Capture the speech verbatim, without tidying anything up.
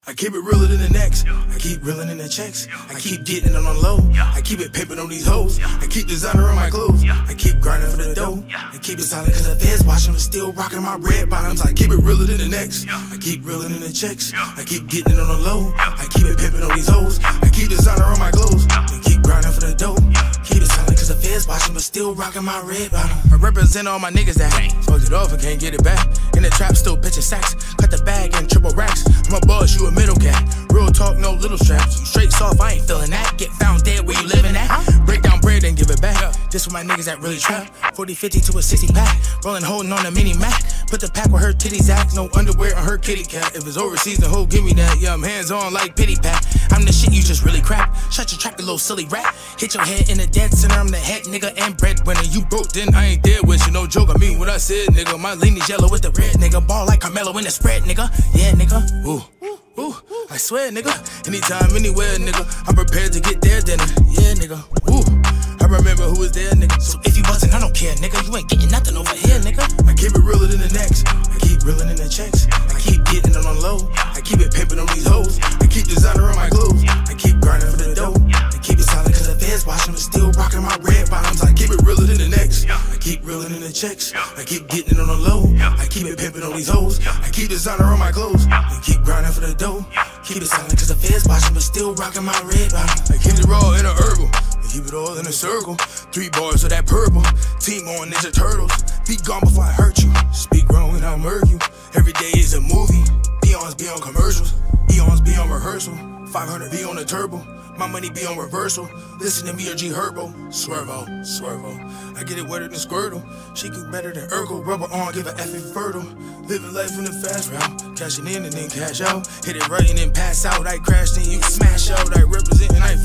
I keep it realer than the next. I keep reeling in the checks. I keep getting it on the low. I keep it pimping on these hoes. I keep designer on my clothes. I keep grinding for the dough. I keep it solid cause the feds watching but still rocking my red bottoms. I keep it realer than the next. I keep reeling in the checks. I keep getting it on the low. I keep it pimping on these hoes. I keep designer on my clothes. I keep grinding for the dough. Keep it solid cause the feds watching but still rocking my red bottom. I represent all my niggas that fucked it off and can't get it back. In the trap still pitching sacks. Cut the bag in triple racks. I'm a boss, you a middle cat. Real talk, no little straps. You straight soft, I ain't feeling that. Get found dead where you living at. Break down bread and give it back. This for my niggas that really trap. forty fifty to a sixty pack. Rolling, holding on a mini Mac. Put the pack where her titties at. No underwear on her kitty cat. If it's overseas, then ho, give me that. Yeah, I'm hands on like pity pat. I'm the shit, you just really crap. Shut your trap, you little silly rat. Hit your head in the dead center. I'm the head nigga and breadwinner. You broke, then I ain't there with you. No joke, I mean what I said, nigga. My lean is yellow with the red, nigga. Ball like Carmelo in the spread, nigga. Yeah, nigga. Ooh. Ooh, I swear, nigga. Anytime, anywhere, nigga. I'm prepared to get there, then. Yeah, nigga. Ooh, I remember who was there, nigga. So if you wasn't, I don't care, nigga. You ain't getting nothing over here, nigga. I keep it realer than the next. I keep reeling in the checks. I keep getting it on the low. I keep it pimping on these hoes. I keep designer on my clothes. I keep grinding for the dough. I keep it solid cause the feds watching but still rocking my red bottoms. I keep it realer than the next. I keep reeling in the checks. I keep getting it on the low. I keep it pimping on these hoes. I keep designer on my clothes. I keep grinding for the dough. Keep it solid cause the feds watching but still rocking my red bottom. I keep it raw in a herbal. I keep it all in a circle. Three bars of that purple. Team on Ninja Turtles. Be gone before I hurt you. Speak wrong and I'll murk you. Every day is a movie. Eons be on commercials. Eons be on rehearsal. five hundred be on the turbo. My money be on reversal. Listen to me or G Herbo. Swervo, swervo. I get it wetter than Squirtle. She get better than Urkel. Rubber on, give a effing fertile. Living life in the fast route. Cashing in and then cash out. Hit it right and then pass out. I crashed and you smash out. I represent and I